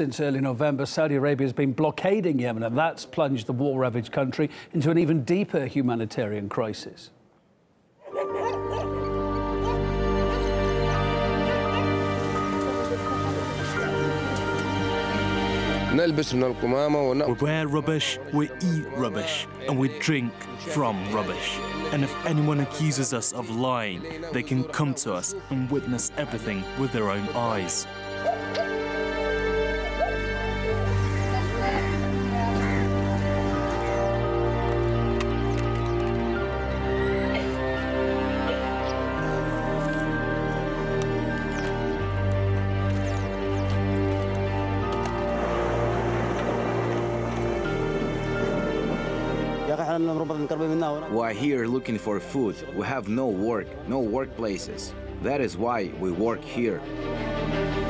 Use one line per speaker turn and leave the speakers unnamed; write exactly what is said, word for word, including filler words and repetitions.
since early November, Saudi Arabia has been blockading Yemen, and that's plunged the war-ravaged country into an even deeper humanitarian crisis.
We wear rubbish, we eat rubbish, and we drink from rubbish. And if anyone accuses us of lying, they can come to us and witness everything with their own eyes.
We are here looking for food. We have no work, no workplaces. That is why we work here.